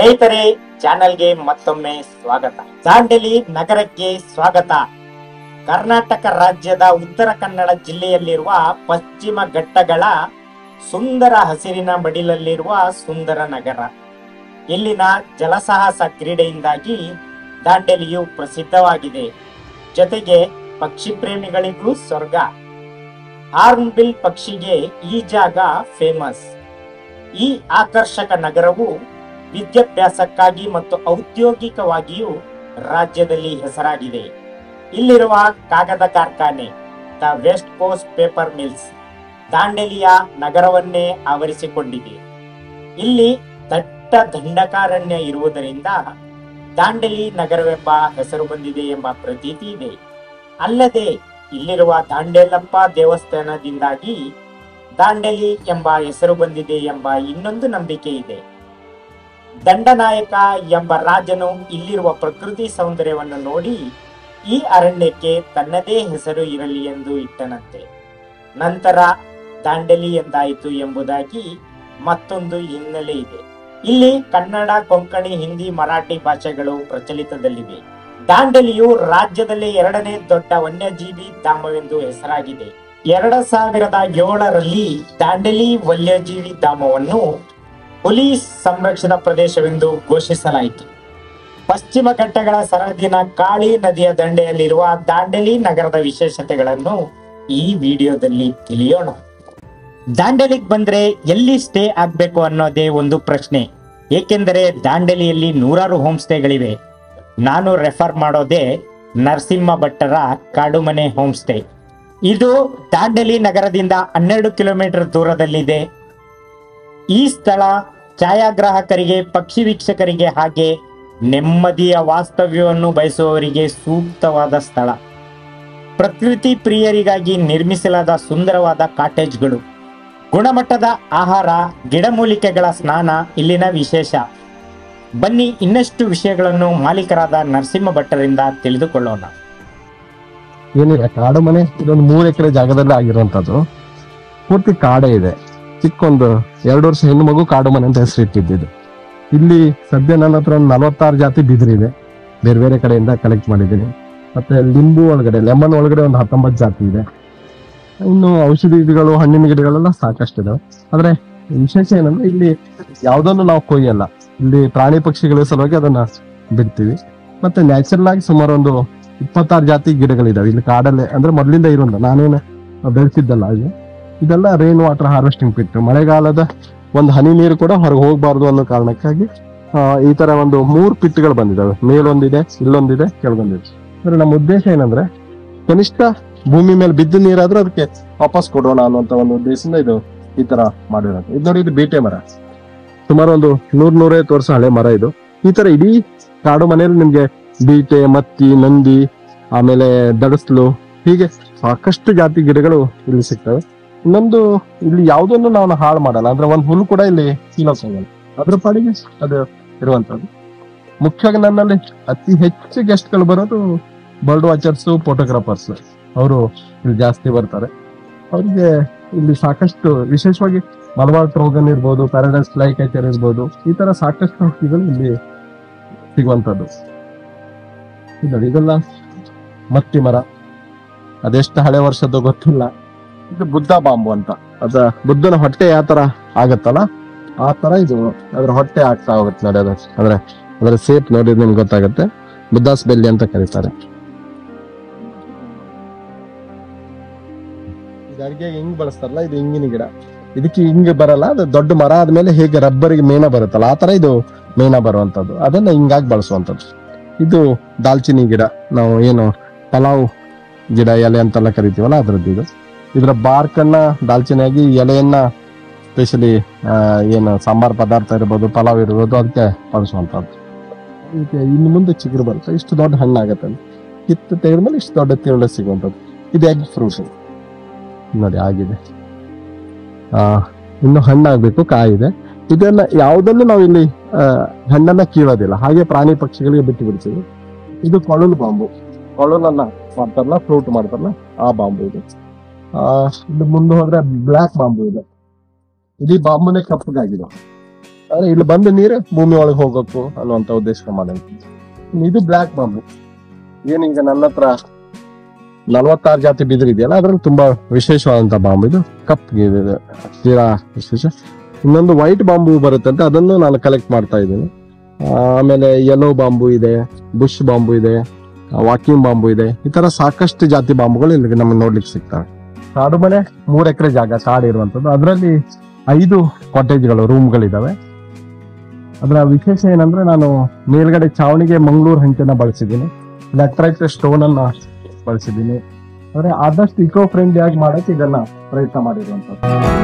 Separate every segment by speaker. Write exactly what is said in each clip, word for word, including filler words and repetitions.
Speaker 1: ಸ್ನೇಹಿತರೆ, ಚಾನೆಲ್ಗೆ ಮತ್ತೊಮ್ಮೆ ಸ್ವಾಗತ. ದಾಂಡೇಲಿ ನಗರಕ್ಕೆ ಸ್ವಾಗತ. ಕರ್ನಾಟಕ ರಾಜ್ಯದ ಉತ್ತರ ಕನ್ನಡ ಜಿಲ್ಲೆಯಲ್ಲಿರುವ ಪಶ್ಚಿಮ ಘಟ್ಟಗಳ ಸುಂದರ ಹಸಿರಿನ ಮಡಿಲಲ್ಲಿರುವ ಸುಂದರ ನಗರ. ಇಲ್ಲಿನ ಜಲಸಾಹಸ ಕ್ರೀಡೆಯಿಂದಾಗಿ ದಾಂಡೇಲಿಯು ಪ್ರಸಿದ್ಧವಾಗಿದೆ. ಜೊತೆಗೆ ಪಕ್ಷಿ ಪ್ರೇಮಿಗಳಿಗೂ ಸ್ವರ್ಗ. ಹಾರ್ನ್ಬಿಲ್ ಪಕ್ಷಿಗೆ ಈ ಜಾಗ ಫೇಮಸ್. ಈ ಆಕರ್ಷಕ ನಗರವು ವಿದ್ಯಾಭ್ಯಾಸಕ್ಕಾಗಿ ಮತ್ತು ಔದ್ಯೋಗಿಕವಾಗಿಯೂ ರಾಜ್ಯದಲ್ಲಿ ಹೆಸರಾಗಿದೆ. ಇಲ್ಲಿರುವ ಕಾಗದ ಕಾರ್ಖಾನೆ the west coast paper mills ದಾಂಡೇಲಿಯ ನಗರವನ್ನೇ ಆವರಿಸಿಕೊಂಡಿದೆ. ಇಲ್ಲಿ ದಟ್ಟ ದಂಡಕಾರಣ್ಯ ಇರುವುದರಿಂದ ದಾಂಡೇಲಿ ನಗರವೆಂಬ ಹೆಸರು ಬಂದಿದೆ ಎಂಬ ಪ್ರತೀತಿ ಇದೆ. ಅಲ್ಲದೆ ಇಲ್ಲಿರುವ ದಾಂಡೇಲಪ್ಪ ದೇವಸ್ಥಾನದಿಂದಾಗಿ ದಾಂಡೇಲಿ ಎಂಬ ಹೆಸರು ಬಂದಿದೆ ಎಂಬ ಇನ್ನೊಂದು ನಂಬಿಕೆ ಇದೆ. ದಂಡನಾಯಕ ಎಂಬ ರಾಜನು ಇಲ್ಲಿರುವ ಪ್ರಕೃತಿ ಸೌಂದರ್ಯವನ್ನು ನೋಡಿ ಈ ಅರಣ್ಯಕ್ಕೆ ತನ್ನದೇ ಹೆಸರು ಇರಲಿ ಎಂದು ಇಟ್ಟನಂತೆ. ನಂತರ ದಾಂಡೇಲಿ ಎಂದಾಯಿತು ಎಂಬುದಾಗಿ ಮತ್ತೊಂದು ಹಿನ್ನೆಲೆ ಇದೆ. ಇಲ್ಲಿ ಕನ್ನಡ, ಕೊಂಕಣಿ, ಹಿಂದಿ, ಮರಾಠಿ ಭಾಷೆಗಳು ಪ್ರಚಲಿತದಲ್ಲಿವೆ. ದಾಂಡೇಲಿಯು ರಾಜ್ಯದಲ್ಲಿ ಎರಡನೇ ದೊಡ್ಡ ವನ್ಯಜೀವಿ ಧಾಮವೆಂದು ಹೆಸರಾಗಿದೆ. ಎರಡ್ ಸಾವಿರದ ಏಳರಲ್ಲಿ ದಾಂಡೇಲಿ ವನ್ಯಜೀವಿ ಧಾಮವನ್ನು ಹುಲಿ ಸಂರಕ್ಷಣಾ ಪ್ರದೇಶವೆಂದು ಘೋಷಿಸಲಾಯಿತು. ಪಶ್ಚಿಮ ಘಟ್ಟಗಳ ಸರಹದ್ದಿನ ಕಾಳಿ ನದಿಯ ದಂಡೆಯಲ್ಲಿರುವ ದಾಂಡೇಲಿ ನಗರದ ವಿಶೇಷತೆಗಳನ್ನು ಈ ವಿಡಿಯೋದಲ್ಲಿ ತಿಳಿಯೋಣ. ದಾಂಡೇಲಿಗೆ ಬಂದ್ರೆ ಎಲ್ಲಿ ಸ್ಟೇ ಆಗ್ಬೇಕು ಅನ್ನೋದೇ ಒಂದು ಪ್ರಶ್ನೆ. ಏಕೆಂದರೆ ದಾಂಡೇಲಿಯಲ್ಲಿ ನೂರಾರು ಹೋಮ್ ಸ್ಟೇಗಳಿವೆ. ನಾನು ರೆಫರ್ ಮಾಡೋದೇ ನರಸಿಂಹ ಭಟ್ಟರ ಕಾಡುಮನೆ ಹೋಮ್ ಸ್ಟೇ. ಇದು ದಾಂಡೇಲಿ ನಗರದಿಂದ ಹನ್ನೆರಡು ಕಿಲೋಮೀಟರ್ ದೂರದಲ್ಲಿದೆ. ಈ ಸ್ಥಳ ಛಾಯಾಗ್ರಾಹಕರಿಗೆ, ಪಕ್ಷಿ ವೀಕ್ಷಕರಿಗೆ ಹಾಗೆ ನೆಮ್ಮದಿಯ ವಾಸ್ತವ್ಯವನ್ನು ಬಯಸುವವರಿಗೆ ಸೂಕ್ತವಾದ ಸ್ಥಳ. ಪ್ರಕೃತಿ ಪ್ರಿಯರಿಗಾಗಿ ನಿರ್ಮಿಸಲಾದ ಸುಂದರವಾದ ಕಾಟೇಜ್ಗಳು, ಗುಣಮಟ್ಟದ ಆಹಾರ, ಗಿಡಮೂಲಿಕೆಗಳ ಸ್ನಾನ ಇಲ್ಲಿನ ವಿಶೇಷ. ಬನ್ನಿ ಇನ್ನಷ್ಟು ವಿಷಯಗಳನ್ನು ಮಾಲೀಕರಾದ ನರಸಿಂಹ ಭಟ್ಟರಿಂದ ತಿಳಿದುಕೊಳ್ಳೋಣ.
Speaker 2: ಏನಿಲ್ಲ, ಕಾಡು ಮನೆ ಇದೊಂದು ಮೂರು ಎಕರೆ ಜಾಗದಲ್ಲಿ ಆಗಿರುವಂತದ್ದು. ಪೂರ್ತಿ ಕಾಡೇ ಇದೆ. ಚಿಕ್ಕೊಂದು ಎರಡು ವರ್ಷ ಹೆಣ್ಣು ಮಗು ಕಾಡು ಮನೆ ಅಂತ ಹೆಸರು ಇಟ್ಟಿದ್ದು. ಇಲ್ಲಿ ಸದ್ಯ ನನ್ನ ಹತ್ರ ಒಂದು ನಲವತ್ತಾರು ಜಾತಿ ಬಿದಿರಿದೆ, ಬೇರೆ ಬೇರೆ ಕಡೆಯಿಂದ ಕಲೆಕ್ಟ್ ಮಾಡಿದ್ದೀನಿ. ಮತ್ತೆ ಲಿಂಬು ಒಳಗಡೆ, ಲೆಮನ್ ಒಳಗಡೆ ಒಂದು ಹತ್ತೊಂಬತ್ತು ಜಾತಿ ಇದೆ. ಇನ್ನು ಔಷಧಿ ಗಿಡಗಳು, ಹಣ್ಣಿನ ಗಿಡಗಳೆಲ್ಲ ಸಾಕಷ್ಟು ಇದಾವೆ. ಆದ್ರೆ ವಿಶೇಷ ಏನಂದ್ರೆ ಇಲ್ಲಿ ಯಾವ್ದನ್ನು ನಾವು ಕೊಯ್ಯಲ್ಲ. ಇಲ್ಲಿ ಪ್ರಾಣಿ ಪಕ್ಷಿಗಳ ಸಲುವಾಗಿ ಅದನ್ನ ಬಿಡ್ತೀವಿ. ಮತ್ತೆ ನ್ಯಾಚುರಲ್ ಆಗಿ ಸುಮಾರು ಒಂದು ಇಪ್ಪತ್ತಾರು ಜಾತಿ ಗಿಡಗಳಿದಾವೆ ಇಲ್ಲಿ ಕಾಡಲ್ಲೇ. ಅಂದ್ರೆ ಮೊದಲಿಂದ ಇರೋಲ್ಲ, ನಾನೇನು ಬೆಳೆಸಿದ್ದಲ್ಲ. ಇದು ಇದೆಲ್ಲ ರೈನ್ ವಾಟರ್ ಹಾರ್ವೆಸ್ಟಿಂಗ್ ಪಿಟ್. ಮಳೆಗಾಲದ ಒಂದು ಹನಿ ನೀರು ಕೂಡ ಹೊರಗೆ ಹೋಗ್ಬಾರ್ದು ಅನ್ನೋ ಕಾರಣಕ್ಕಾಗಿ ಈ ತರ ಒಂದು ಮೂರು ಪಿಟ್ಗಳು ಬಂದಿದಾವೆ. ಮೇಲೊಂದಿದೆ, ಇಲ್ಲೊಂದಿದೆ, ಕೆಳಗೊಂದಿದೆ. ಅಂದ್ರೆ ನಮ್ಮ ಉದ್ದೇಶ ಏನಂದ್ರೆ ಕನಿಷ್ಠ ಭೂಮಿ ಮೇಲೆ ಬಿದ್ದ ನೀರಾದ್ರೂ ಅದಕ್ಕೆ ವಾಪಸ್ ಕೊಡೋಣ ಅನ್ನುವಂತ ಒಂದು ಉದ್ದೇಶದಿಂದ ಇದು ಈ ತರ ಮಾಡಿರೋದು. ಇದು ನೋಡಿ, ಇದು ಬೀಟೆ ಮರ. ಸುಮಾರು ಒಂದು ನೂರ್ ನೂರೈವತ್ತು ವರ್ಷ ಹಳೆ ಮರ ಇದು. ಈ ತರ ಇಡೀ ಕಾಡು ಮನೆಯಲ್ಲಿ ನಿಮ್ಗೆ ಬೀಟೆ, ಮತ್ತಿ, ನಂದಿ, ಆಮೇಲೆ ದಡಸ್ಲು, ಹೀಗೆ ಸಾಕಷ್ಟು ಜಾತಿ ಗಿಡಗಳು ಇಲ್ಲಿ ಸಿಗ್ತವೆ. ಇನ್ನೊಂದು, ಇಲ್ಲಿ ಯಾವುದನ್ನು ನಾವು ಹಾಳು ಮಾಡಲ್ಲ. ಅಂದ್ರೆ ಒಂದು ಹುಲ್ಲು ಕೂಡ ಇಲ್ಲಿ ಕೀಳೋಕ್ಕಾಗಲ್ಲ, ಅದ್ರ ಪಾಡಿಗೆ ಅದು ಇರುವಂತದ್ದು. ಮುಖ್ಯವಾಗಿ ನನ್ನಲ್ಲಿ ಅತಿ ಹೆಚ್ಚು ಗೆಸ್ಟ್ ಗಳು ಬರೋದು ಬರ್ಡ್ ವಾಚರ್ಸ್, ಫೋಟೋಗ್ರಾಫರ್ಸ್. ಅವರು ಇಲ್ಲಿ ಜಾಸ್ತಿ ಬರ್ತಾರೆ. ಅವ್ರಿಗೆ ಇಲ್ಲಿ ಸಾಕಷ್ಟು, ವಿಶೇಷವಾಗಿ ಮಲಬಾರ್ ಟ್ರೋಗನ್ ಇರ್ಬೋದು, ಪ್ಯಾರಡೈಸ್ ಫ್ಲೈ ಕ್ಯಾಚರ್ ಇರ್ಬೋದು, ಈ ತರ ಸಾಕಷ್ಟು ಹಕ್ಕಿಗಳು ಇಲ್ಲಿ ಸಿಗುವಂತದ್ದು. ನೋಡಿ, ಇದೆಲ್ಲ ಮತ್ತಿ ಮರ. ಅದೆಷ್ಟು ಹಳೆ ವರ್ಷದ್ದು ಗೊತ್ತಿಲ್ಲ. ಇದು ಬುದ್ಧ ಬಾಂಬು ಅಂತ. ಅದ ಬುದ್ಧನ ಹೊಟ್ಟೆ ಯಾವ ತರ ಆಗತ್ತಲ್ಲ ಆ ತರ ಇದು ಅದ್ರ ಹೊಟ್ಟೆ ಆಗ್ತಾ ಹೋಗುತ್ತೆ ನೋಡಿ. ಅದ ಅಂದ್ರೆ ಅದ್ರ ಸೇಪ್ ನೋಡಿ ನಿಮ್ಗೆ ಗೊತ್ತಾಗತ್ತೆ. ಬುದ್ಧಾಸ್ ಬೆಲ್ಲಿ ಅಂತ ಕರೀತಾರೆ. ಇದು ಅಡಿಗೆ ಹಿಂಗ್ ಬಳಸ್ತಾರಲ್ಲ, ಇದು ಹಿಂಗಿನ ಗಿಡ. ಇದಕ್ಕೆ ಹಿಂಗ್ ಬರಲ್ಲ, ಅದು ದೊಡ್ಡ ಮರ ಆದ್ಮೇಲೆ ಹೇಗೆ ರಬ್ಬರಿಗೆ ಮೇಣ ಬರುತ್ತಲ್ಲ ಆ ತರ ಇದು ಮೇಣ ಬರುವಂತದ್ದು. ಅದನ್ನ ಹಿಂಗಾಗಿ ಬಳಸುವಂತದ್ದು. ಇದು ದಾಲ್ಚಿನ್ನಿ ಗಿಡ, ನಾವು ಏನು ಪಲಾವ್ ಗಿಡ ಎಲೆ ಅಂತೆಲ್ಲ ಕರಿತೀವಲ್ಲ ಅದ್ರದ್ದು ಇದು. ಇದರ ಬಾರ್ಕನ್ನ ದಾಲ್ಚಿನ್ನಿಯಾಗಿ, ಎಲೆಯನ್ನ ಸ್ಪೆಷಲಿ ಏನು ಸಾಂಬಾರ್ ಪದಾರ್ಥ ಇರ್ಬೋದು, ಪಲಾವ್ ಇರ್ಬೋದು, ಅದಕ್ಕೆ ಬಳಸುವಂತದ್ದು. ಇದಕ್ಕೆ ಇನ್ನು ಮುಂದೆ ಚಿಗುರು ಬರುತ್ತೆ, ಇಷ್ಟು ದೊಡ್ಡ ಹಣ್ಣಾಗತ್ತೆ. ಕಿತ್ತು ತೆಗೆದ್ಮೇಲೆ ಇಷ್ಟು ದೊಡ್ಡ ತಿರುಳು ಸಿಗುವಂಥದ್ದು. ಇದು ಎಗ್ ಫ್ರೂಟ್ ನೋಡಿ ಆಗಿದೆ. ಆ ಇನ್ನು ಹಣ್ಣಾಗ್ಬೇಕು, ಕಾಯಿದೆ. ಇದನ್ನ ಯಾವುದನ್ನು ನಾವು ಇಲ್ಲಿ ಹಣ್ಣನ್ನ ಕೀಳೋದಿಲ್ಲ, ಹಾಗೆ ಪ್ರಾಣಿ ಪಕ್ಷಿಗಳಿಗೆ ಬಿಟ್ಟು ಬಿಡ್ತೀವಿ. ಇದು ಕೊಳಲು ಬಾಂಬು. ಕೊಳಲನ್ನ ಮಾಡ್ತಾರಲ್ಲ, ಫ್ರೂಟ್ ಮಾಡ್ತಾರಲ್ಲ ಆ ಬಾಂಬು ಇದು. ಆ ಇದು ಮುಂದೆ ಹೋದ್ರೆ ಬ್ಲ್ಯಾಕ್ ಬಾಂಬು ಇದೆ. ಇಡೀ ಬಾಂಬುನೇ ಕಪ್ಪಗಾಗಿದೆ. ಆದ್ರೆ ಇಲ್ಲಿ ಬಂದ ನೀರು ಭೂಮಿ ಒಳಗೆ ಹೋಗಬೇಕು ಅನ್ನುವಂತ ಉದ್ದೇಶ ಮಾಡಿ. ಇದು ಬ್ಲಾಕ್ ಬಾಂಬು. ಏನೀಗ ನನ್ನ ಹತ್ರ ನಲ್ವತ್ತಾರು ಜಾತಿ ಬಿದಿರು ಇದೆಯಲ್ಲ, ಅದ್ರಲ್ಲಿ ತುಂಬಾ ವಿಶೇಷವಾದಂತ ಬಾಂಬು ಇದು. ಕಪ್ಗೆ ಇದೆ ತೀರಾ ವಿಶೇಷ. ಇನ್ನೊಂದು ವೈಟ್ ಬಾಂಬು ಬರುತ್ತಂತೆ, ಅದನ್ನು ನಾನು ಕಲೆಕ್ಟ್ ಮಾಡ್ತಾ ಇದ್ದೀನಿ. ಆಮೇಲೆ ಯೆಲ್ಲೋ ಬಾಂಬು ಇದೆ, ಬುಷ್ ಬಾಂಬು ಇದೆ, ವಾಕಿಂಗ್ ಬಾಂಬು ಇದೆ. ಈ ತರ ಸಾಕಷ್ಟು ಜಾತಿ ಬಾಂಬುಗಳು ಇಲ್ಲಿ ನಮಗೆ ನೋಡ್ಲಿಕ್ಕೆ ಸಿಗ್ತವೆ. ಕಾಡು ಮನೆ ಮೂರ್ ಎಕರೆ ಜಾಗ ಕಾಡು ಇರುವಂತದ್ದು. ಅದರಲ್ಲಿ ಐದು ಕಾಟೇಜ್ಗಳು, ರೂಮ್ಗಳಿದಾವೆ. ಅದರ ವಿಶೇಷ ಏನಂದ್ರೆ ನಾನು ಮೇಲ್ಗಡೆ ಚಾವಣಿಗೆ ಮಂಗಳೂರು ಹಂಚನ್ನ ಬಳಸಿದ್ದೀನಿ, ಲ್ಯಾಟ್ರೈಟ್ ಸ್ಟೋನ್ ಅನ್ನ ಬಳಸಿದ್ದೀನಿ. ಅಂದ್ರೆ ಆದಷ್ಟು ಇಕೋ ಫ್ರೆಂಡ್ಲಿ ಆಗಿ ಮಾಡಕ್ಕೆ ಇದನ್ನ ಪ್ರಯತ್ನ ಮಾಡಿರುವಂತದ್ದು.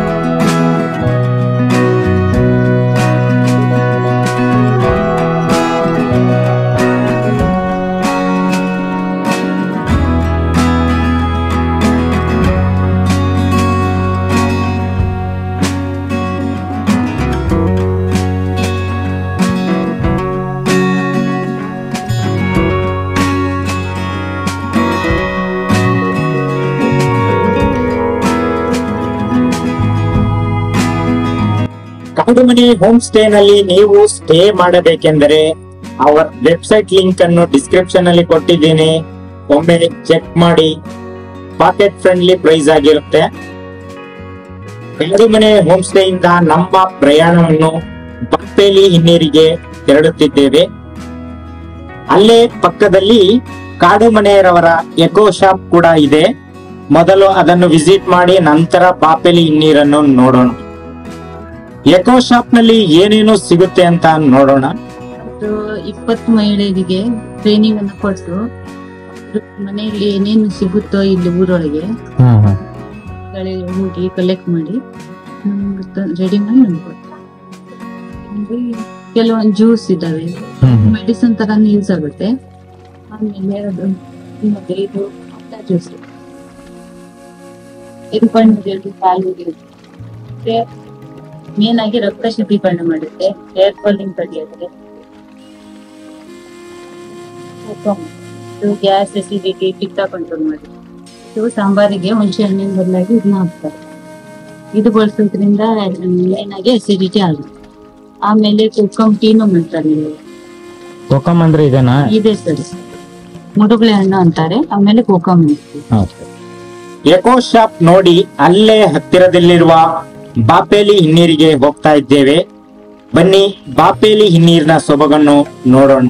Speaker 1: ಕಾಡು ಮನೆ ಹೋಮ್ ಸ್ಟೇ ನಲ್ಲಿ ನೀವು ಸ್ಟೇ ಮಾಡಬೇಕೆಂದರೆ ಅವರ ವೆಬ್ಸೈಟ್ ಲಿಂಕ್ ಅನ್ನು ಡಿಸ್ಕ್ರಿಪ್ಷನ್ ಅಲ್ಲಿ ಕೊಟ್ಟಿದ್ದೀನಿ, ಒಮ್ಮೆ ಚೆಕ್ ಮಾಡಿ. ಪಾಕೆಟ್ ಫ್ರೆಂಡ್ಲಿ ಪ್ರೈಸ್ ಆಗಿರುತ್ತೆ. ಕಾಡು ಮನೆ ಹೋಮ್ ಸ್ಟೇ ಇಂದ ನಮ್ಮ ಪ್ರಯಾಣವನ್ನು ಬಾಪೇಲಿ ಹಿನ್ನೀರಿಗೆ ತೆರಳುತ್ತಿದ್ದೇವೆ. ಅಲ್ಲೇ ಪಕ್ಕದಲ್ಲಿ ಕಾಡು ಮನೆಯವರ ಎಕೋ ಶಾಪ್ ಕೂಡ ಇದೆ. ಮೊದಲು ಅದನ್ನು ವಿಸಿಟ್ ಮಾಡಿ ನಂತರ ಬಾಪೇಲಿ ಹಿನ್ನೀರನ್ನು ನೋಡೋಣ. ಎಕೋ ಶಾಪ್ ನಲ್ಲಿ ಏನೇನು ಸಿಗುತ್ತೆ ಅಂತ ನೋಡೋಣ.
Speaker 3: ಇಪ್ಪತ್ತು ಮಹಿಳೆಯರಿಗೆ ಟ್ರೈನಿಂಗ್ ಅನ್ನು ಕೊಟ್ಟು ಮನೆಯಲ್ಲಿ ಏನೇನು ಸಿಗುತ್ತೋ ಇಲ್ಲಿ ಊರೊಳಗೆ ಹೋಗಿ ಕಲೆಕ್ಟ್ ಮಾಡಿ ರೆಡಿ ಮಾಡಿ ನಮ್ಗೆ ಕೊಡ್ತಾರೆ. ಕೆಲವೊಂದು ಜ್ಯೂಸ್ ಇದಾವೆ, ಮೆಡಿಸಿನ್ ತರ ಯೂಸ್ ಆಗುತ್ತೆ. ಆಮೇಲೆ ಅದು ಮತ್ತೆ ಇದು ಜ್ಯೂಸ್, ಇದು ಕಣ್ಣು ಕಾಲು ಮೇನ್ ಆಗಿ ರಕ್ತ ಶುದ್ಧೀಕರಣ ಮಾಡುತ್ತೆ, ಹೇರ್ ಫಾಲಿಂಗ್ ತಡೆಯುತ್ತೆ, ಗ್ಯಾಸ್ ಎಸಿಡಿಟಿ ಪಿತ್ತ ಕಂಟ್ರೋಲ್ ಮಾಡುತ್ತೆ. ಇದು ಸಾಂಬಾರಿಗೆ ಹುಣಸೆ ಹಣ್ಣಿನ ಬದಲಾಗಿ ಇದನ್ನ ಹಾಕ್ತಾರೆ. ಇದು ಬಳಸೋದ್ರಿಂದ ಮೇನ್ ಆಗಿ ಎಸಿಡಿಟಿ ಆಗುತ್ತೆ. ಆಮೇಲೆ ಕೋಕಮ್ ಟೀನು ಮಾಡ್ತಾರೆ.
Speaker 1: ಕೋಕಮ್ ಅಂದ್ರೆ ಇದನ್ನ
Speaker 3: ಇದೆ ಸರ್, ಮುಡುಗಳೆ ಹಣ್ಣು ಅಂತಾರೆ. ಆಮೇಲೆ ಕೋಕಮ್.
Speaker 1: ಎಕೋ ಶಾಪ್ ನೋಡಿ ಅಲ್ಲೇ ಹತ್ತಿರದಲ್ಲಿರುವ ಬಾಪೇಲಿ ಹಿನ್ನೀರಿಗೆ ಹೋಗ್ತಾ ಇದ್ದೇವೆ. ಬನ್ನಿ ಬಾಪೇಲಿ ಹಿನ್ನೀರಿನ ಸೊಬಗನ್ನು ನೋಡೋಣ.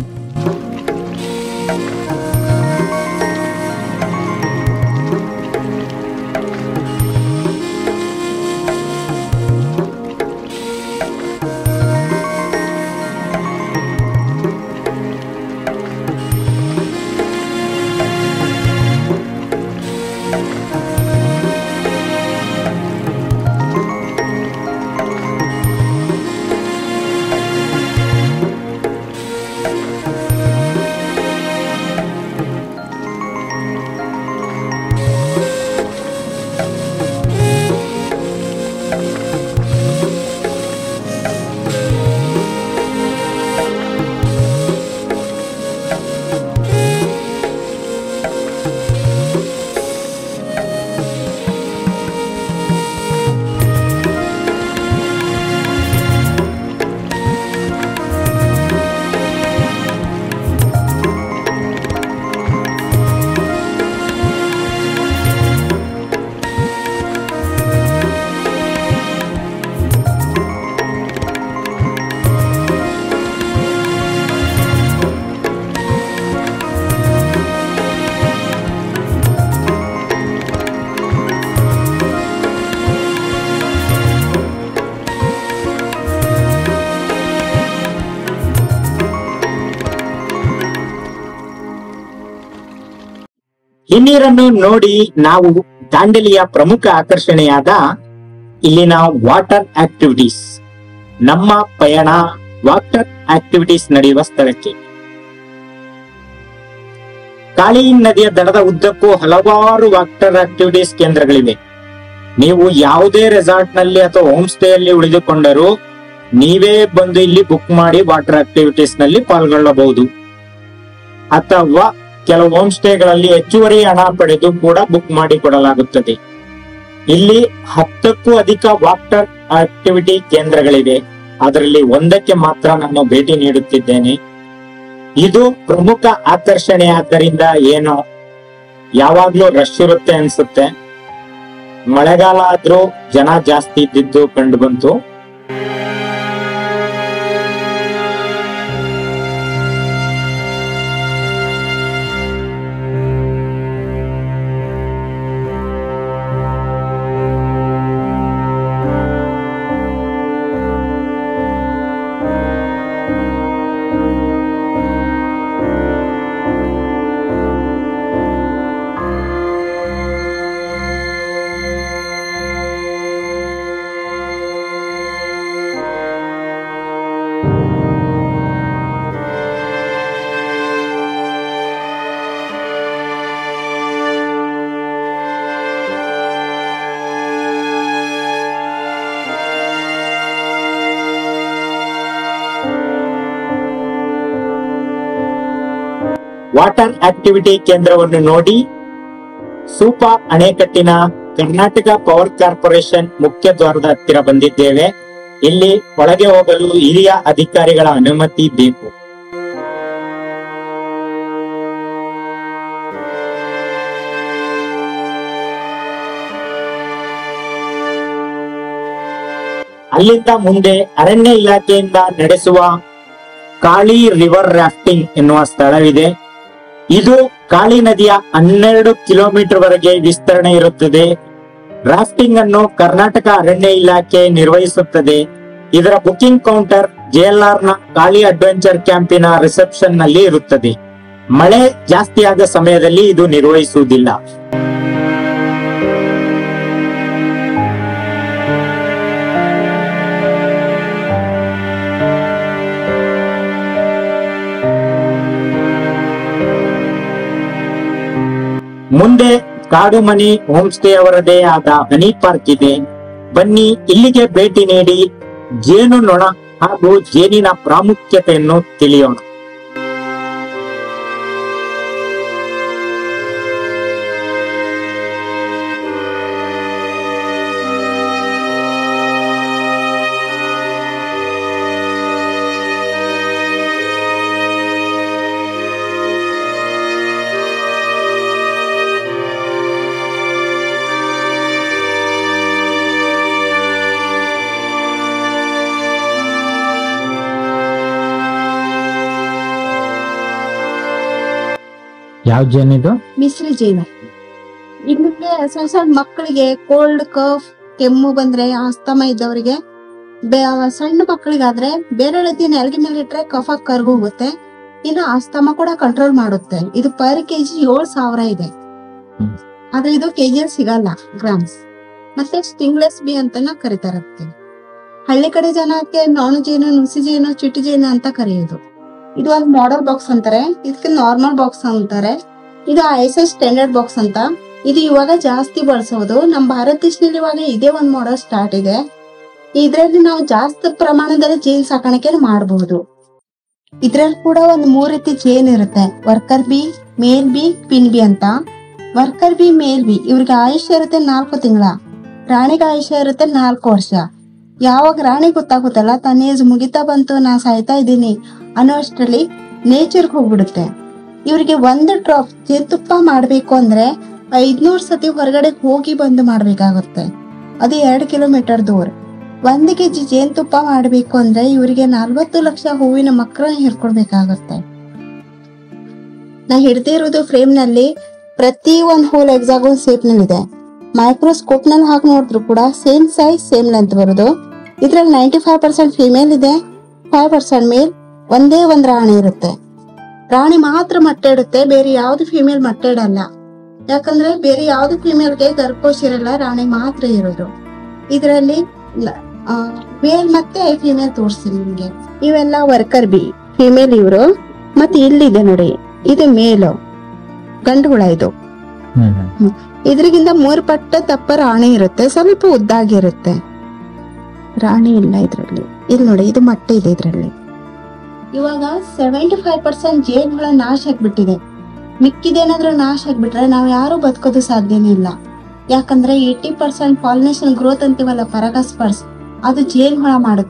Speaker 1: ಹಿನ್ನೀರನ್ನು ನೋಡಿ ನಾವು ದಾಂಡೇಲಿಯ ಪ್ರಮುಖ ಆಕರ್ಷಣೆಯಾದ ಇಲ್ಲಿನ ವಾಟರ್ ಆಕ್ಟಿವಿಟೀಸ್, ನಮ್ಮ ಪಯಣ ವಾಟರ್ ಆಕ್ಟಿವಿಟೀಸ್ ನಡೆಯುವ ಸ್ಥಳಕ್ಕೆ. ಕಾಳಿ ನದಿಯ ದಡದ ಉದ್ದಕ್ಕೂ ಹಲವಾರು ವಾಟರ್ ಆಕ್ಟಿವಿಟೀಸ್ ಕೇಂದ್ರಗಳಿವೆ. ನೀವು ಯಾವುದೇ ರೆಸಾರ್ಟ್ ನಲ್ಲಿ ಅಥವಾ ಹೋಮ್ ಸ್ಟೇ ಅಲ್ಲಿ ಉಳಿದುಕೊಂಡರೂ ನೀವೇ ಬಂದು ಇಲ್ಲಿ ಬುಕ್ ಮಾಡಿ ವಾಟರ್ ಆಕ್ಟಿವಿಟೀಸ್ ನಲ್ಲಿ ಪಾಲ್ಗೊಳ್ಳಬಹುದು. ಅಥವಾ ಕೆಲವು ಹೋಮ್ ಸ್ಟೇಗಳಲ್ಲಿ ಹೆಚ್ಚುವರಿ ಹಣ ಪಡೆದು ಕೂಡ ಬುಕ್ ಮಾಡಿ ಕೊಡಲಾಗುತ್ತದೆ. ಇಲ್ಲಿ ಹತ್ತಕ್ಕೂ ಅಧಿಕ ವಾಟರ್ ಆಕ್ಟಿವಿಟಿ ಕೇಂದ್ರಗಳಿವೆ. ಅದರಲ್ಲಿ ಒಂದಕ್ಕೆ ಮಾತ್ರ ನಾನು ಭೇಟಿ ನೀಡುತ್ತಿದ್ದೇನೆ. ಇದು ಪ್ರಮುಖ ಆಕರ್ಷಣೆ ಆದ್ದರಿಂದ ಏನೋ ಯಾವಾಗ್ಲೂ ರಶ್ ಇರುತ್ತೆ ಅನ್ಸುತ್ತೆ. ಮಳೆಗಾಲ ಆದ್ರೂ ಜನ ಜಾಸ್ತಿ ಇದ್ದಿದ್ದು ಕಂಡು ಬಂತು. ವಾಟರ್ ಆಕ್ಟಿವಿಟಿ ಕೇಂದ್ರವನ್ನು ನೋಡಿ. ಸೂಪಾ ಅಣೆಕಟ್ಟಿನ ಕರ್ನಾಟಕ ಪವರ್ ಕಾರ್ಪೊರೇಷನ್ ಮುಖ್ಯ ದ್ವಾರದ ಹತ್ತಿರ ಬಂದಿದ್ದೇವೆ. ಇಲ್ಲಿ ಒಳಗೆ ಹೋಗಲು ಹಿರಿಯ ಅಧಿಕಾರಿಗಳ ಅನುಮತಿ ಬೇಕು. ಅಲ್ಲಿಂದ ಮುಂದೆ ಅರಣ್ಯ ಇಲಾಖೆಯಿಂದ ನಡೆಸುವ ಕಾಳಿ ರಿವರ್ ರಾಫ್ಟಿಂಗ್ ಎನ್ನುವ ಸ್ಥಳವಿದೆ. ಇದು ಕಾಳಿ ನದಿಯ ಹನ್ನೆರಡು ಕಿಲೋಮೀಟರ್ ವರೆಗೆ ವಿಸ್ತರಣೆ ಇರುತ್ತದೆ. ರಾಫ್ಟಿಂಗ್ ಅನ್ನು ಕರ್ನಾಟಕ ಅರಣ್ಯ ಇಲಾಖೆ ನಿರ್ವಹಿಸುತ್ತದೆ. ಇದರ ಬುಕಿಂಗ್ ಕೌಂಟರ್ ಜೆಎಲ್ಆರ್ ನ ಕಾಳಿ ಅಡ್ವೆಂಚರ್ ಕ್ಯಾಂಪಿನ ರಿಸೆಪ್ಷನ್ ನಲ್ಲಿ ಇರುತ್ತದೆ. ಮಳೆ ಜಾಸ್ತಿಯಾದ ಸಮಯದಲ್ಲಿ ಇದು ನಿರ್ವಹಿಸುವುದಿಲ್ಲ. ಮುಂದೆ ಕಾಡು ಮನಿ ಹೋಮ್ ಸ್ಟೇ ಅವರದೇ ಆದ ಹನಿ ಪಾರ್ಕ್ ಇದೆ. ಬನ್ನಿ ಇಲ್ಲಿಗೆ ಭೇಟಿ ನೀಡಿ ಜೇನು ನೊಣ ಹಾಗೂ ಜೇನಿನ ಪ್ರಾಮುಖ್ಯತೆಯನ್ನು ತಿಳಿಯೋಣ. ಯಾವ ಜೇನಿದು?
Speaker 4: ಮಿಶ್ರಿ ಜೇನು. ಇಲ್ಲಿಗೆ ಸಣ್ಣ ಸಣ್ಣ ಮಕ್ಕಳಿಗೆ ಕೋಲ್ಡ್ ಕಫ್ ಕೆಮ್ಮು ಬಂದ್ರೆ ಆಸ್ತಮ ಇದ್ದವರಿಗೆ, ಸಣ್ಣ ಮಕ್ಕಳಿಗಾದ್ರೆ ಬೇರೆ ರೀತಿ ನೆಲಗಿ ಮೇಲೆ ಇಟ್ರೆ ಕಫ ಕರ್ಗೋಗುತ್ತೆ. ಇನ್ನು ಆಸ್ತಮ ಕೂಡ ಕಂಟ್ರೋಲ್ ಮಾಡುತ್ತೆ. ಇದು ಪರ್ ಕೆಜಿ ಏಳ್ ಸಾವಿರ ಇದೆ. ಆದ್ರೆ ಇದು ಕೆಜಿಯಲ್ಲಿ ಸಿಗಲ್ಲ, ಗ್ರಾಮ್ಸ್. ಮತ್ತೆ ಸ್ಟಿಂಗ್ಲೆಸ್ ಬಿ ಅಂತಾನ ಕರಿತಾರತ್ತೆ. ಹಳ್ಳಿ ಕಡೆ ಜನಕ್ಕೆ ನೊಣ ಜೇನು, ನುಸಿ ಜೇನು, ಚಿಟ್ಟು ಜೇನು ಅಂತ ಕರೆಯೋದು. ಇದು ಒಂದು ಮಾಡೆಲ್ ಬಾಕ್ಸ್ ಅಂತಾರೆ, ಇದಕ್ಕೆ ನಾರ್ಮಲ್ ಬಾಕ್ಸ್ ಅಂತಾರೆ. ಇದು I S S standard box ಅಂತ. ಇದು ಇವಾಗ ಜಾಸ್ತಿ ಬಳಸೋದು. ನಮ್ಮ ಭಾರತ ದೇಶದಲ್ಲಿ ಇವಾಗ ಇದೇ ಒಂದ್ ಮಾಡೆಲ್ ಸ್ಟಾರ್ಟ್ ಇದೆ. ಇದ್ರಲ್ಲಿ ನಾವು ಜಾಸ್ತಿ ಪ್ರಮಾಣದಲ್ಲಿ ಜೇನ್ ಸಾಕಾಣಿಕೆ ಮಾಡಬಹುದು. ಇದ್ರಲ್ಲಿ ಕೂಡ ಒಂದ್ ಮೂರ್ ರೀತಿ ಜೇನ್ ಇರುತ್ತೆ. Worker bee, male bee, pin bee ಅಂತ. ವರ್ಕರ್ ಬಿ, ಮೇಲ್ ಬಿ ಇವ್ರಿಗೆ ಆಯುಷ್ಯ ಇರುತ್ತೆ ನಾಲ್ಕು ತಿಂಗಳ, ರಾಣಿಗೆ ಆಯುಷ್ಯ ಇರುತ್ತೆ ನಾಲ್ಕು ವರ್ಷ. ಯಾವಾಗ ರಾಣಿ ಗೊತ್ತಾಗುತ್ತಲ್ಲ ತನ್ನ ಏಜ್ ಮುಗಿತಾ ಬಂತು, ನಾ ಸಾಯ್ತಾ ಇದ್ದೀನಿ ಅನ್ನೋ ಅಷ್ಟರಲ್ಲಿ ನೇಚರ್ಗೆ ಹೋಗ್ಬಿಡುತ್ತೆ. ಇವ್ರಿಗೆ ಒಂದು ಡ್ರಾಪ್ ಜೇನುತುಪ್ಪ ಮಾಡ್ಬೇಕು ಅಂದ್ರೆ ಐದ್ನೂರ್ ಸತಿ ಹೊರಗಡೆ ಹೋಗಿ ಬಂದು ಮಾಡ್ಬೇಕಾಗುತ್ತೆ. ಅದು ಎರಡು ಕಿಲೋಮೀಟರ್ ದೂರ. ಒಂದ್ ಕೆಜಿ ಜೇನುತುಪ್ಪ ಮಾಡ್ಬೇಕು ಅಂದ್ರೆ ಇವರಿಗೆ ನಲ್ವತ್ತು ಲಕ್ಷ ಹೂವಿನ ಮಕ್ಕಳನ್ನ ಹಿಡ್ಕೊಳ್ಬೇಕಾಗುತ್ತೆ. ನಾ ಹಿಡ್ದಿರೋದು ಫ್ರೇಮ್ ನಲ್ಲಿ ಪ್ರತಿ ಒಂದ್ ಹೋಲ್ ಎಕ್ಸಾಗೋನ್ ಶೇಪ್ ನಲ್ಲಿ ಇದೆ. ಮೈಕ್ರೋಸ್ಕೋಪ್ ನಲ್ಲಿ ಹಾಕಿ ನೋಡಿದ್ರು ಕೂಡ ಸೇಮ್ ಸೈಜ್ ಸೇಮ್ ಲೆಂತ್ ಬರೋದು. ಇದ್ರಲ್ಲಿ ನೈಂಟಿ ಫೈವ್ ಪರ್ಸೆಂಟ್ ಫಿಮೇಲ್ ಇದೆ, ಫೈವ್ ಪರ್ಸೆಂಟ್ ಮೇಲ್. ಒಂದೇ ಒಂದ್ ರಾಣಿ ಇರುತ್ತೆ. ರಾಣಿ ಮಾತ್ರ ಮೊಟ್ಟೆ ಇಡುತ್ತೆ, ಬೇರೆ ಯಾವ್ದು ಫಿಮೇಲ್ ಮೊಟ್ಟೆ ಇಡಲ್ಲ. ಯಾಕಂದ್ರೆ ಬೇರೆ ಯಾವ್ದು ಫಿಮೇಲ್ಗೆ ಗರ್ಭಕೋಶ ಇರಲ್ಲ, ರಾಣಿ ಮಾತ್ರ ಇರೋದು. ಇದರಲ್ಲಿ ಮೇಲ್ ಮತ್ತೆ ಫಿಮೇಲ್ ತೋರಿಸ್ತೀನಿ ನಿಮ್ಗೆ. ಇವೆಲ್ಲ ವರ್ಕರ್ ಬಿ, ಫಿಮೇಲ್ ಇವರು. ಮತ್ತೆ ಇಲ್ಲಿದೆ ನೋಡಿ, ಇದು ಮೇಲು ಗಂಡುಗಳ. ಇದು ಇದ್ರಿಗಿಂತ ಮೂರ್ ಪಟ್ಟ ದಪ್ಪ ರಾಣಿ ಇರುತ್ತೆ, ಸ್ವಲ್ಪ ಉದ್ದಾಗಿರುತ್ತೆ. ರಾಣಿ ಇಲ್ಲ ಇದ್ರಲ್ಲಿ. ಇಲ್ಲಿ ನೋಡಿ, ಇದು ಮೊಟ್ಟೆ ಇದೆ ಇದ್ರಲ್ಲಿ. ಇವಾಗ ಸೆವೆಂಟಿ ಫೈವ್ ಪರ್ಸೆಂಟ್ ಜೇನುಗಳ ನಾಶ ಆಗ್ಬಿಟ್ಟಿದೆ. ಮಿಕ್ಕಿದೇನಾದ್ರೂ ನಾಶ ಆಗ್ಬಿಟ್ರೆ ನಾವ್ ಯಾರು ಬದುಕೋದು ಸಾಧ್ಯನೇ ಇಲ್ಲ. ಯಾಕಂದ್ರೆ ಏಟಿ ಪರ್ಸೆಂಟ್ ಪಾಲಿನೇಷನ್ ಗ್ರೋತ್ ಅಂತೀವಲ್ಲ, ಪರಾಗಸ್ಪರ್ಶ, ಅದು ಜೇನುಹುಳ ಮಾಡುತ್ತೆ.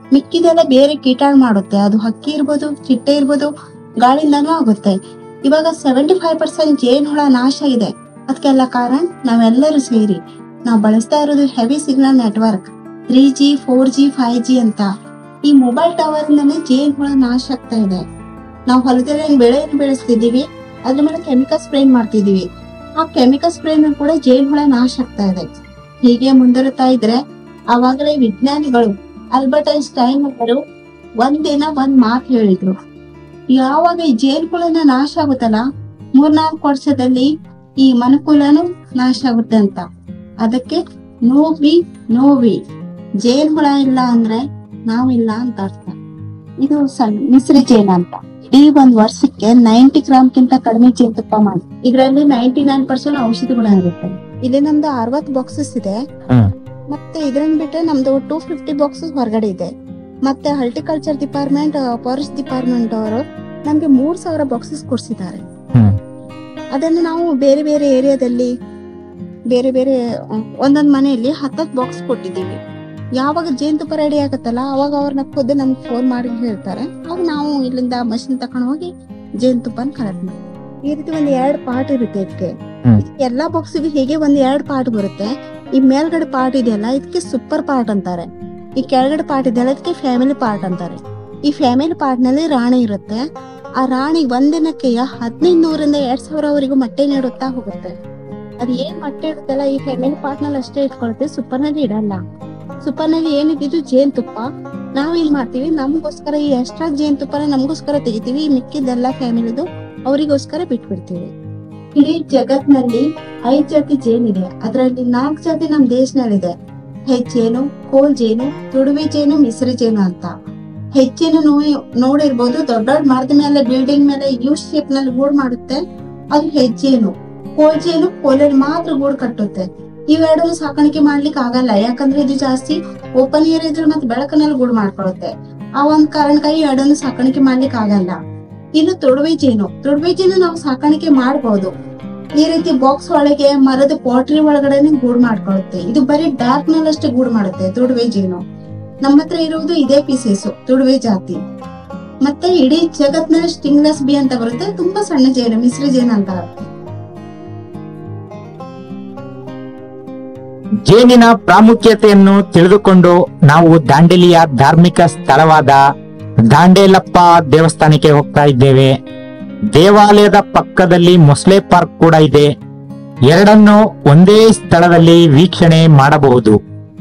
Speaker 4: ಮಿಕ್ಕಿದೆಲ್ಲ ಬೇರೆ ಕೀಟಾಣು ಮಾಡುತ್ತೆ. ಅದು ಹಕ್ಕಿ ಇರ್ಬೋದು, ಚಿಟ್ಟೆ ಇರ್ಬೋದು, ಗಾಳಿಯಿಂದನೂ ಆಗುತ್ತೆ. ಇವಾಗ ಸೆವೆಂಟಿ ಫೈವ್ ಪರ್ಸೆಂಟ್ ಜೇನುಹುಳ ನಾಶ ಇದೆ. ಅದಕ್ಕೆಲ್ಲ ಕಾರಣ ನಾವೆಲ್ಲರೂ ಸೇರಿ ನಾವು ಬಳಸ್ತಾ ಇರೋದು heavy signal network, three G four G five G ಅಂತ. ಈ ಮೊಬೈಲ್ ಟವರ್ ಇಂದಾನೆ ಜೇನುಹುಳ ನಾಶ ಆಗ್ತಾ ಇದೆ. ನಾವು ಹೊಲದಲ್ಲಿ ಬೆಳೆಯನ್ನು ಬೆಳೆಸ್ತಿದೀವಿ, ಅದ್ರ ಮೇಲೆ ಕೆಮಿಕಲ್ ಸ್ಪ್ರೇ ಮಾಡ್ತಿದೀವಿ. ಆ ಕೆಮಿಕಲ್ ಸ್ಪ್ರೇ ಕೂಡ ಜೇನುಹುಳ ನಾಶ ಆಗ್ತಾ ಇದೆ. ಹೀಗೆ ಮುಂದುವರಿತಾ ಇದ್ರೆ ಅವಾಗಲೇ ವಿಜ್ಞಾನಿಗಳು ಆಲ್ಬರ್ಟ್ ಐನ್ಸ್ಟೈನ್ ಅವರು ಒಂದಿನ ಒಂದ್ ಮಾತು ಹೇಳಿದ್ರು. ಯಾವಾಗ ಈ ಜೇನುಹುಳನ ನಾಶ ಆಗುತ್ತಲ್ಲ, ಮೂರ್ನಾಲ್ಕು ವರ್ಷದಲ್ಲಿ ಈ ಮನುಕುಲನು ನಾಶ ಆಗುತ್ತೆ ಅಂತ. ಅದಕ್ಕೆ ನೋವಿ ನೋವಿ ಜೇನುಹುಳ ಇಲ್ಲ ಅಂದ್ರೆ ನಾವಿಲ್ಲ ಅಂತ ಅರ್ಥ. ಇದು ಸಣ್ಣ ಮಿಸ್ರಿ ಜೇನು ಅಂತ. ಇಡೀ ಒಂದ್ ವರ್ಷಕ್ಕೆ ನೈಂಟಿ ಗ್ರಾಮ್ಗಿಂತ ಕಡಿಮೆ ಜೇನುತುಪ್ಪ ಮಾಡಿ. ಇದರಲ್ಲಿ ನೈಂಟಿ ನೈನ್ ಪರ್ಸೆಂಟ್ ಔಷಧಿ ಗುಣ ಇರುತ್ತೆ. ಇಲ್ಲಿ ನಮ್ದು ಅರವತ್ ಬಾಕ್ಸಸ್ ಇದೆ. ಮತ್ತೆ ಇದನ್ನ ಬಿಟ್ರೆ ನಮ್ದು ಟೂ ಫಿಫ್ಟಿ ಬಾಕ್ಸಸ್ ಹೊರಗಡೆ ಇದೆ. ಮತ್ತೆ ಹಾರ್ಟಿಕಲ್ಚರ್ ಡಿಪಾರ್ಟ್ಮೆಂಟ್, ಫಾರೆಸ್ಟ್ ಡಿಪಾರ್ಟ್ಮೆಂಟ್ ಅವರು ನಮ್ಗೆ ಮೂರ್ ಸಾವಿರ ಬಾಕ್ಸಸ್ ಕೊಡ್ಸಿದ್ದಾರೆ. ಅದನ್ನ ನಾವು ಬೇರೆ ಬೇರೆ ಏರಿಯಾದಲ್ಲಿ ಬೇರೆ ಬೇರೆ ಒಂದೊಂದ್ ಮನೆಯಲ್ಲಿ ಹತ್ತತ್ ಬಾಕ್ಸ್ ಕೊಟ್ಟಿದ್ದೀವಿ. ಯಾವಾಗ ಜೇನುತುಪ್ಪ ರೆಡಿ ಆಗತ್ತಲ್ಲ ಅವಾಗ ಅವ್ರನ್ನ ಖುದ್ದು ನಮ್ಗೆ ಫೋನ್ ಮಾಡಿ ಹೇಳ್ತಾರೆ. ಅವಾಗ ನಾವು ಇಲ್ಲಿಂದ ಮಷಿನ್ ತಕೊಂಡ್ ಹೋಗಿ ಜೇನುತುಪ್ಪನ ಕಲೆಕ್ಟ್ ಮಾಡ್ತೀವಿ. ಈ ರೀತಿ ಒಂದ್ ಎರಡ್ ಪಾರ್ಟ್ ಇರುತ್ತೆ ಇದಕ್ಕೆ. ಎಲ್ಲಾ ಬಾಕ್ಸಿಗೆ ಹೀಗೆ ಒಂದ್ ಎರಡ್ ಪಾರ್ಟ್ ಬರುತ್ತೆ. ಈ ಮೇಲ್ಗಡೆ ಪಾರ್ಟ್ ಇದೆಯಲ್ಲ ಇದಕ್ಕೆ ಸೂಪರ್ ಪಾರ್ಟ್ ಅಂತಾರೆ. ಈ ಕೆಳಗಡೆ ಪಾರ್ಟ್ ಇದೆಯಲ್ಲ ಇದಕ್ಕೆ ಫ್ಯಾಮಿಲಿ ಪಾರ್ಟ್ ಅಂತಾರೆ. ಈ ಫ್ಯಾಮಿಲಿ ಪಾರ್ಟ್ ನಲ್ಲಿ ರಾಣಿ ಇರುತ್ತೆ. ಆ ರಾಣಿ ಒಂದಿನಕ್ಕೆ ಹದಿನೈದು ನೂರಿಂದ ಎರಡ್ ಸಾವಿರವರೆಗೂ ಮೊಟ್ಟೆ ನೀಡುತ್ತಾ ಹೋಗುತ್ತೆ. ಅದ್ ಏನ್ ಮೊಟ್ಟೆ ಇಡುತ್ತಲ್ಲ ಈ ಫ್ಯಾಮಿಲಿ ಪಾರ್ಟ್ ನಲ್ಲಿ ಅಷ್ಟೇ ಇಟ್ಕೊಳುತ್ತೆ, ಸೂಪರ್ ನಲ್ಲಿ ಇಡಲ್ಲ. ಸೂಪರ್ ನಲ್ಲಿ ಏನಿದ್ದು ಜೇನುತುಪ್ಪ ನಾವ್ ಏನ್ ಮಾಡ್ತೀವಿ, ನಮಗೋಸ್ಕರ ಈ ಎಕ್ಸ್ಟ್ರಾ ಜೇನುತುಪ್ಪನ ನಮಗೋಸ್ಕರ ತೆಗಿತೀವಿ. ಈ ಮಿಕ್ಕಿದ್ದೆಲ್ಲ ಫ್ಯಾಮಿಲಿದು ಅವರಿಗೋಸ್ಕರ ಬಿಟ್ಬಿಡ್ತೀವಿ. ಇಡೀ ಜಗತ್ನಲ್ಲಿ ಐದ್ ಜಾತಿ ಜೇನಿದೆ. ಅದರಲ್ಲಿ ನಾಲ್ಕು ಜಾತಿ ನಮ್ ದೇಶನಲ್ಲಿದೆ. ಹೆಚ್ಚೇನು, ಕೋಲ್ ಜೇನು, ತುಡುವೆ ಜೇನು, ಮಿಸ್ರಿ ಜೇನು ಅಂತ. ಹೆಚ್ಚೇನು ನೋಡಿರ್ಬೋದು, ದೊಡ್ಡ ದೊಡ್ಡ ಮರದ ಮೇಲೆ, ಬಿಲ್ಡಿಂಗ್ ಮೇಲೆ ಯು ಶೇಪ್ ನಲ್ಲಿ ಗೂಡ್ ಮಾಡುತ್ತೆ, ಅದು ಹೆಜ್ಜೇನು. ಕೋಲ್ ಜೇನು ಕೋಲಲ್ಲಿ ಮಾತ್ರ ಗೂಡು ಕಟ್ಟುತ್ತೆ. ಇವೆರಡನ್ನು ಸಾಕಾಣಿಕೆ ಮಾಡ್ಲಿಕ್ಕೆ ಆಗಲ್ಲ, ಯಾಕಂದ್ರೆ ಇದು ಜಾಸ್ತಿ ಓಪನ್ ಏರ್ ಇದ್ರೆ ಮತ್ತೆ ಬೆಳಕನಲ್ಲಿ ಗೂಡು ಮಾಡ್ಕೊಳುತ್ತೆ. ಆ ಒಂದ್ ಕಾರಣಕ್ಕಾಗಿ ಎರಡನ್ನು ಸಾಕಾಣಿಕೆ ಮಾಡ್ಲಿಕ್ಕೆ ಆಗಲ್ಲ. ಇನ್ನು ತುಡುವೆ ಜೇನು, ತುಡುವೆ ಜೇನು ನಾವು ಸಾಕಾಣಿಕೆ ಮಾಡಬಹುದು. ಈ ರೀತಿ ಬಾಕ್ಸ್ ಒಳಗೆ ಮರದ ಪಾಟ್ರಿ ಒಳಗಡೆನೆ ಗೂಡು ಮಾಡ್ಕೊಳುತ್ತೆ. ಇದು ಬರೀ ಡಾರ್ಕ್ ನಲ್ಲಿ ಅಷ್ಟೇ ಗೂಡು ಮಾಡುತ್ತೆ ತುಡುವೆ ಜೇನು. ನಮ್ಮ ಹತ್ರ ಇರುವುದು ಇದೇ ಪೀಸಸ್ ತುಡುವೆ ಜಾತಿ. ಮತ್ತೆ ಇಡೀ ಜಗತ್ನಲ್ಲಿ ಸ್ಟಿಂಗ್ಲೆಸ್ ಬಿ ಅಂತ ಬರುತ್ತೆ, ತುಂಬಾ ಸಣ್ಣ ಜೇನು, ಮಿಸ್ರಿ ಜೇನು ಅಂತ.
Speaker 1: ಜೇನಿನ ಪ್ರಾಮುಖ್ಯತೆಯನ್ನು ತಿಳಿದುಕೊಂಡು ನಾವು ದಾಂಡೇಲಿಯ ಧಾರ್ಮಿಕ ಸ್ಥಳವಾದ ದಾಂಡೇಲಪ್ಪ ದೇವಸ್ಥಾನಕ್ಕೆ ಹೋಗ್ತಾ ಇದ್ದೇವೆ. ದೇವಾಲಯದ ಪಕ್ಕದಲ್ಲಿ ಮೊಸಳೆ ಪಾರ್ಕ್ ಕೂಡ ಇದೆ. ಎರಡನ್ನು ಒಂದೇ ಸ್ಥಳದಲ್ಲಿ ವೀಕ್ಷಣೆ ಮಾಡಬಹುದು.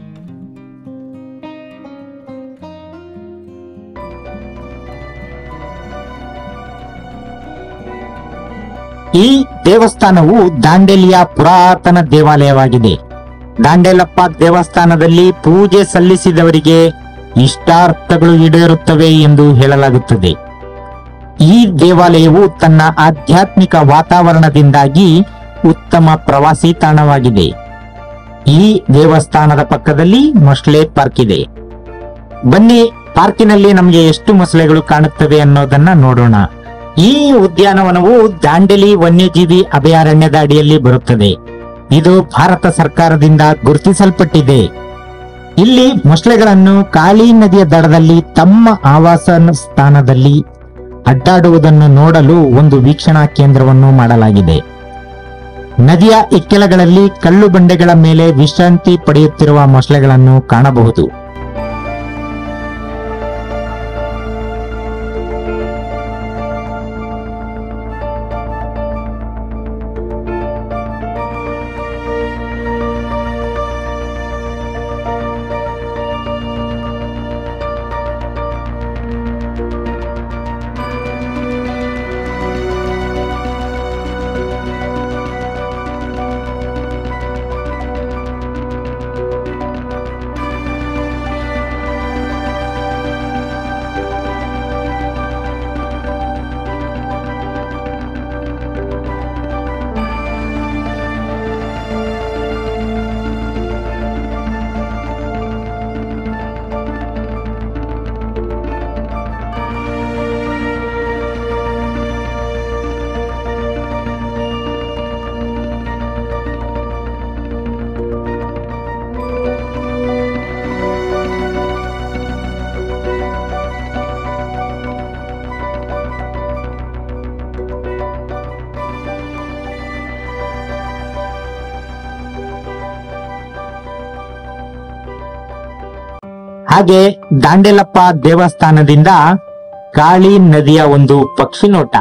Speaker 1: ಈ ದೇವಸ್ಥಾನವು ದಾಂಡೇಲಿಯ ಪುರಾತನ ದೇವಾಲಯವಾಗಿದೆ. ದಾಂಡೇಲಪ್ಪ ದೇವಸ್ಥಾನದಲ್ಲಿ ಪೂಜೆ ಸಲ್ಲಿಸಿದವರಿಗೆ ಇಷ್ಟಾರ್ಥಗಳು ಈಡೇರುತ್ತವೆ ಎಂದು ಹೇಳಲಾಗುತ್ತದೆ. ಈ ದೇವಾಲಯವು ತನ್ನ ಆಧ್ಯಾತ್ಮಿಕ ವಾತಾವರಣದಿಂದಾಗಿ ಉತ್ತಮ ಪ್ರವಾಸಿ ತಾಣವಾಗಿದೆ. ಈ ದೇವಸ್ಥಾನದ ಪಕ್ಕದಲ್ಲಿ ಮೊಸಳೆ ಪಾರ್ಕ್ ಇದೆ. ಬನ್ನಿ, ಪಾರ್ಕಿನಲ್ಲಿ ನಮಗೆ ಎಷ್ಟು ಮೊಸಳೆಗಳು ಕಾಣುತ್ತವೆ ಅನ್ನೋದನ್ನ ನೋಡೋಣ. ಈ ಉದ್ಯಾನವನವು ದಾಂಡೇಲಿ ವನ್ಯಜೀವಿ ಅಭಯಾರಣ್ಯದ ಅಡಿಯಲ್ಲಿ ಬರುತ್ತದೆ. ಇದು ಭಾರತ ಸರ್ಕಾರದಿಂದ ಗುರುತಿಸಲ್ಪಟ್ಟಿದೆ. ಇಲ್ಲಿ ಮೊಸಳೆಗಳನ್ನು ಕಾಳಿ ನದಿಯ ದಡದಲ್ಲಿ ತಮ್ಮ ಆವಾಸ ಸ್ಥಾನದಲ್ಲಿ ಅಡ್ಡಾಡುವುದನ್ನು ನೋಡಲು ಒಂದು ವೀಕ್ಷಣಾ ಕೇಂದ್ರವನ್ನು ಮಾಡಲಾಗಿದೆ. ನದಿಯ ಇಕ್ಕೆಲಗಳಲ್ಲಿ ಕಲ್ಲು ಬಂಡೆಗಳ ಮೇಲೆ ವಿಶ್ರಾಂತಿ ಪಡೆಯುತ್ತಿರುವ ಮೊಸಳೆಗಳನ್ನು ಕಾಣಬಹುದು. ಹಾಗೆ ದಾಂಡೆಲಪ್ಪ ದೇವಸ್ಥಾನದಿಂದ ಕಾಳಿ ನದಿಯ ಒಂದು ಪಕ್ಷಿ ನೋಟ.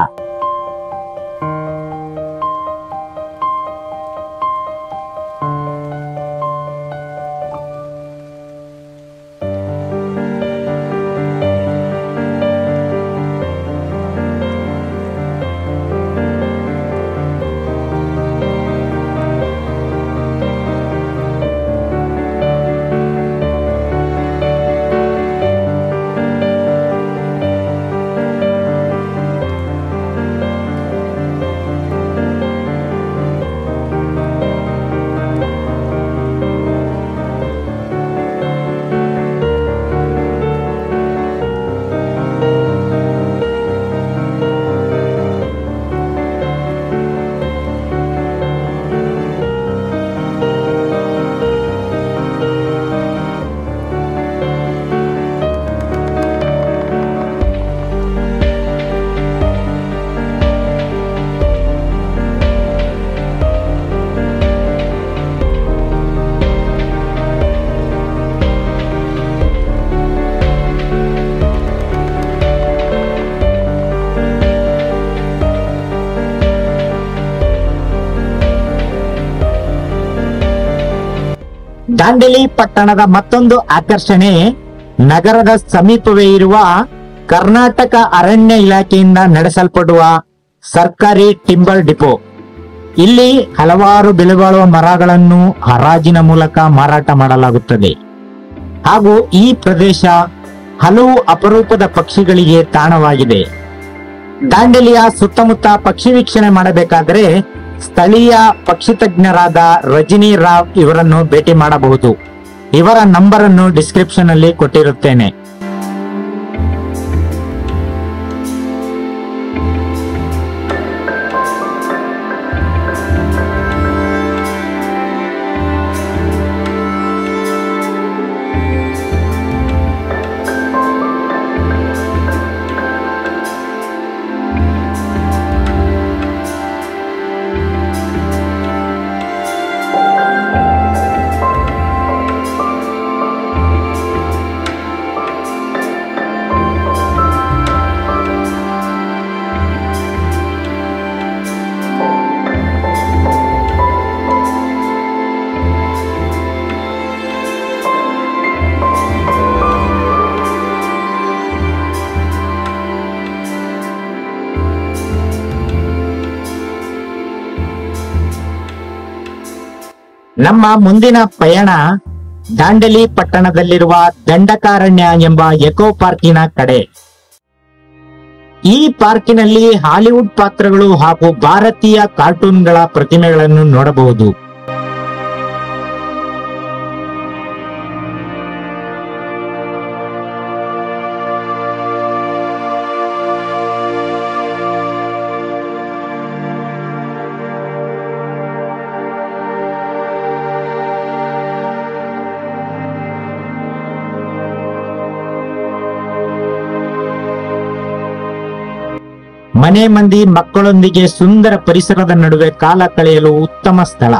Speaker 1: ದಾಂಡೇಲಿ ಪಟ್ಟಣದ ಮತ್ತೊಂದು ಆಕರ್ಷಣೆ ನಗರದ ಸಮೀಪವೇ ಇರುವ ಕರ್ನಾಟಕ ಅರಣ್ಯ ಇಲಾಖೆಯಿಂದ ನಡೆಸಲ್ಪಡುವ ಸರ್ಕಾರಿ ಟಿಂಬರ್ ಡಿಪೋ. ಇಲ್ಲಿ ಹಲವಾರು ಬೆಲೆಬಾಳುವ ಮರಗಳನ್ನು ಹರಾಜಿನ ಮೂಲಕ ಮಾರಾಟ ಮಾಡಲಾಗುತ್ತದೆ. ಹಾಗೂ ಈ ಪ್ರದೇಶ ಹಲವು ಅಪರೂಪದ ಪಕ್ಷಿಗಳಿಗೆ ತಾಣವಾಗಿದೆ. ದಾಂಡೇಲಿಯ ಸುತ್ತಮುತ್ತ ಪಕ್ಷಿ ವೀಕ್ಷಣೆ ಮಾಡಬೇಕಾದರೆ ಸ್ಥಳೀಯ ಪಕ್ಷಿ ತಜ್ಞರಾದ ರಜನಿ ರಾವ್ ಇವರನ್ನು ಭೇಟಿ ಮಾಡಬಹುದು. ಇವರ ನಂಬರ್ ಅನ್ನು ಡಿಸ್ಕ್ರಿಪ್ಷನ್ ಅಲ್ಲಿ ಕೊಟ್ಟಿರುತ್ತೇನೆ. ನಮ್ಮ ಮುಂದಿನ ಪಯಣ ದಾಂಡೇಲಿ ಪಟ್ಟಣದಲ್ಲಿರುವ ದಂಡಕಾರಣ್ಯ ಎಂಬ ಎಕೋ ಪಾರ್ಕಿನ ಕಡೆ. ಈ ಪಾರ್ಕಿನಲ್ಲಿ ಹಾಲಿವುಡ್ ಪಾತ್ರಗಳು ಹಾಗೂ ಭಾರತೀಯ ಕಾರ್ಟೂನ್ಗಳ ಪ್ರತಿಮೆಗಳನ್ನು ನೋಡಬಹುದು. ಮನೆ ಮಂದಿ ಮಕ್ಕಳೊಂದಿಗೆ ಸುಂದರ ಪರಿಸರದ ನಡುವೆ ಕಾಲ ಕಳೆಯಲು ಉತ್ತಮ ಸ್ಥಳ.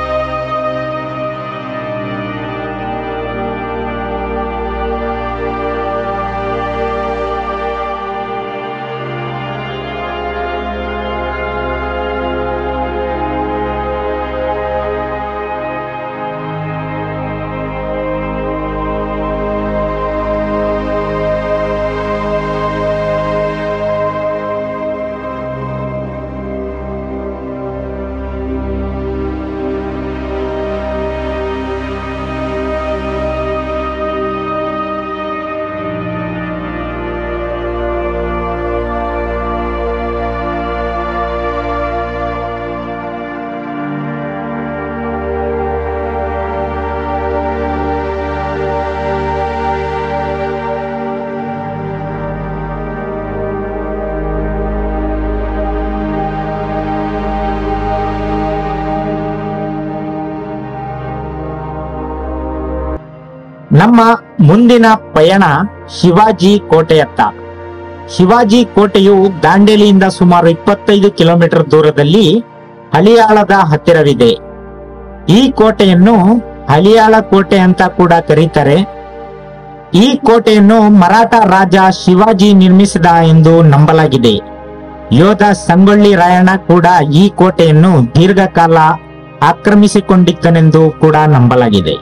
Speaker 1: ನಮ್ಮ ಮುಂದಿನ ಪಯಣ ಶಿವಾಜಿ ಕೋಟೆಯತ್ತ. ಶಿವಾಜಿ ಕೋಟೆಯು ದಾಂಡೇಲಿಯಿಂದ ಸುಮಾರು ಇಪ್ಪತ್ತೈದು ಕಿಲೋಮೀಟರ್ ದೂರದಲ್ಲಿ ಹಳಿಯಾಳದ ಹತ್ತಿರವಿದೆ. ಈ ಕೋಟೆಯನ್ನು ಹಳಿಯಾಳ ಕೋಟೆ ಅಂತ ಕೂಡ ಕರೀತಾರೆ. ಈ ಕೋಟೆಯನ್ನು ಮರಾಠ ರಾಜ ಶಿವಾಜಿ ನಿರ್ಮಿಸಿದ ಎಂದು ನಂಬಲಾಗಿದೆ. ಯೋಧ ಸಂಗೊಳ್ಳಿ ರಾಯಣ್ಣ ಕೂಡ ಈ ಕೋಟೆಯನ್ನು ದೀರ್ಘಕಾಲ ಆಕ್ರಮಿಸಿಕೊಂಡಿದ್ದನೆಂದು ಕೂಡ ನಂಬಲಾಗಿದೆ.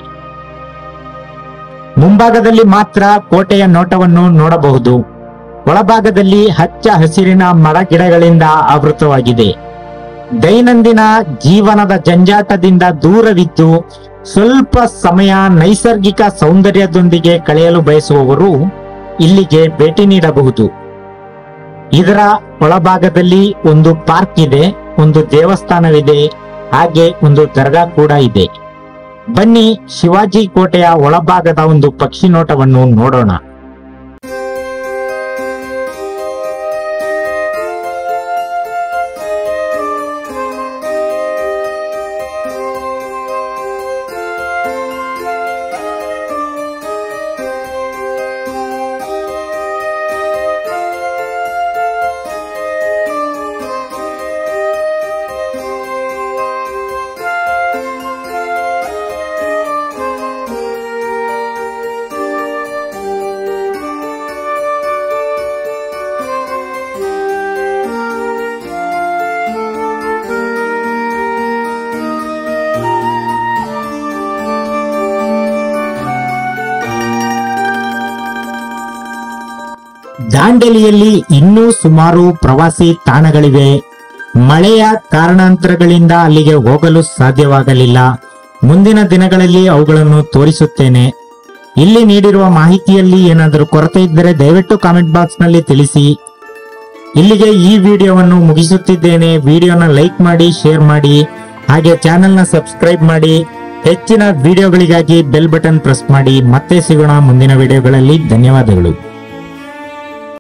Speaker 1: ಮುಂಭಾಗದಲ್ಲಿ ಮಾತ್ರ ಕೋಟೆಯ ನೋಟವನ್ನು ನೋಡಬಹುದು. ಒಳಭಾಗದಲ್ಲಿ ಹಚ್ಚ ಹಸಿರಿನ ಮರ ಗಿಡಗಳಿಂದ ಆವೃತವಾಗಿದೆ. ದೈನಂದಿನ ಜೀವನದ ಜಂಜಾಟದಿಂದ ದೂರವಿದ್ದು ಸ್ವಲ್ಪ ಸಮಯ ನೈಸರ್ಗಿಕ ಸೌಂದರ್ಯದೊಂದಿಗೆ ಕಳೆಯಲು ಬಯಸುವವರು ಇಲ್ಲಿಗೆ ಭೇಟಿ ನೀಡಬಹುದು. ಇದರ ಒಳಭಾಗದಲ್ಲಿ ಒಂದು ಪಾರ್ಕ್ ಇದೆ, ಒಂದು ದೇವಸ್ಥಾನವಿದೆ, ಹಾಗೆ ಒಂದು ದರ್ಗಾ ಕೂಡ ಇದೆ. ಬನ್ನಿ ಶಿವಾಜಿ ಕೋಟೆಯ ಒಳಭಾಗದ ಒಂದು ಪಕ್ಷಿ ನೋಟವನ್ನು ನೋಡೋಣ. ದಾಂಡೇಲಿಯಲ್ಲಿ ಇನ್ನೂ ಸುಮಾರು ಪ್ರವಾಸಿ ತಾಣಗಳಿವೆ. ಮಳೆಯ ಕಾರಣಾಂತರಗಳಿಂದ ಅಲ್ಲಿಗೆ ಹೋಗಲು ಸಾಧ್ಯವಾಗಲಿಲ್ಲ. ಮುಂದಿನ ದಿನಗಳಲ್ಲಿ ಅವುಗಳನ್ನು ತೋರಿಸುತ್ತೇನೆ. ಇಲ್ಲಿ ನೀಡಿರುವ ಮಾಹಿತಿಯಲ್ಲಿ ಏನಾದರೂ ಕೊರತೆ ಇದ್ದರೆ ದಯವಿಟ್ಟು ಕಾಮೆಂಟ್ ಬಾಕ್ಸ್ ನಲ್ಲಿ ತಿಳಿಸಿ. ಇಲ್ಲಿಗೆ ಈ ವಿಡಿಯೋವನ್ನು ಮುಗಿಸುತ್ತಿದ್ದೇನೆ. ವಿಡಿಯೋನ ಲೈಕ್ ಮಾಡಿ, ಶೇರ್ ಮಾಡಿ, ಹಾಗೆ ಚಾನೆಲ್ನ ಸಬ್ಸ್ಕ್ರೈಬ್ ಮಾಡಿ. ಹೆಚ್ಚಿನ ವಿಡಿಯೋಗಳಿಗಾಗಿ ಬೆಲ್ ಬಟನ್ ಪ್ರೆಸ್ ಮಾಡಿ. ಮತ್ತೆ ಸಿಗೋಣ ಮುಂದಿನ ವಿಡಿಯೋಗಳಲ್ಲಿ. ಧನ್ಯವಾದಗಳು.